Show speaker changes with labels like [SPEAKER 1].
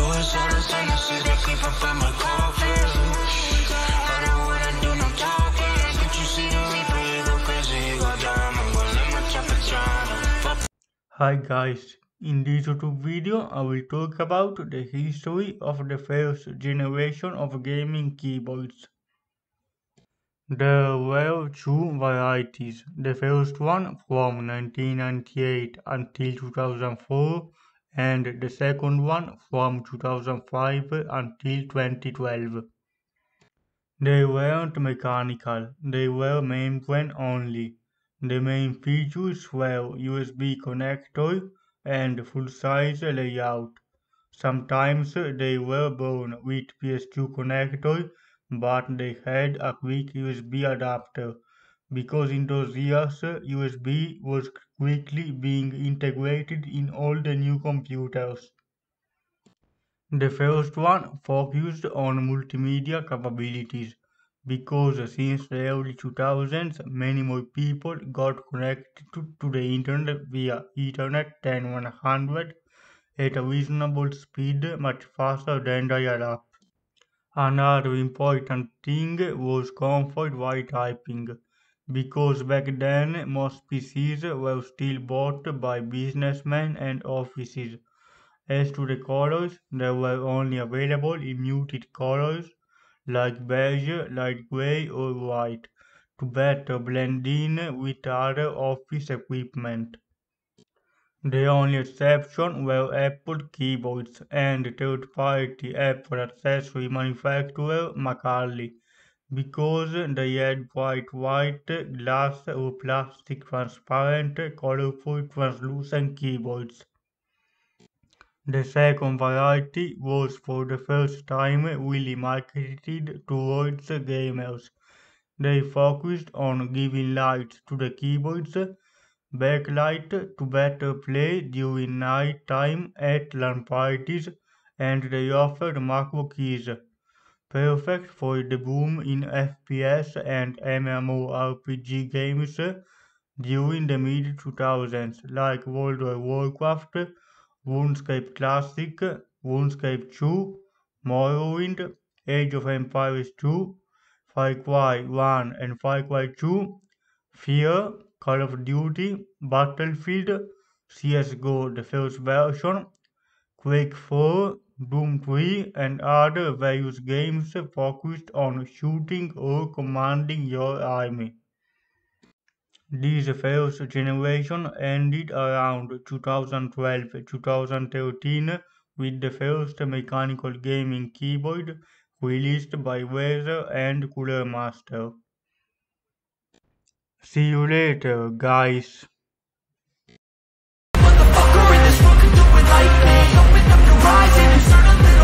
[SPEAKER 1] Suicidal tendencies that creep up at my coffin. I don't wanna do no talking. Don't you see the reaper? He go crazy, he go dumb. I'm gonna let my chopper drown.
[SPEAKER 2] Hi guys, in this YouTube video I will talk about the history of the first generation of gaming keyboards. There were two varieties, the first one from 1998 until 2004 and the second one from 2005 until 2012. They weren't mechanical, they were membrane only. The main features were USB connector and full-size layout. Sometimes they were born with PS2 connector, but they had a quick USB adapter, because in those years USB was quickly being integrated in all the new computers. The first one focused on multimedia capabilities because since the early 2000s many more people got connected to the internet via Ethernet 10100 at a reasonable speed, much faster than dial-up. Another important thing was comfort while typing, because back then most PCs were still bought by businessmen and offices. As to the colors, they were only available in muted colors like beige, light gray or white to better blend in with other office equipment. The only exception were Apple keyboards and third-party Apple accessory manufacturer McCarthy, because they had bright white, glass or plastic transparent, colorful translucent keyboards. The second variety was for the first time really marketed towards gamers. They focused on giving light to the keyboards, backlight to better play during night time at LAN parties, and they offered macro keys, perfect for the boom in FPS and MMORPG games during the mid-2000s, like World of Warcraft, RuneScape Classic, RuneScape 2, Morrowind, Age of Empires 2, Far Cry 1 and Far Cry 2, Fear, Call of Duty, Battlefield, CSGO the first version, Quake 4, Doom 3 and other various games focused on shooting or commanding your army. This first generation ended around 2012-2013 with the first mechanical gaming keyboard released by Razer and Cooler Master. See you later, guys.
[SPEAKER 3] Motherfucker in this world can do it like me. Open up your eyes and start to live.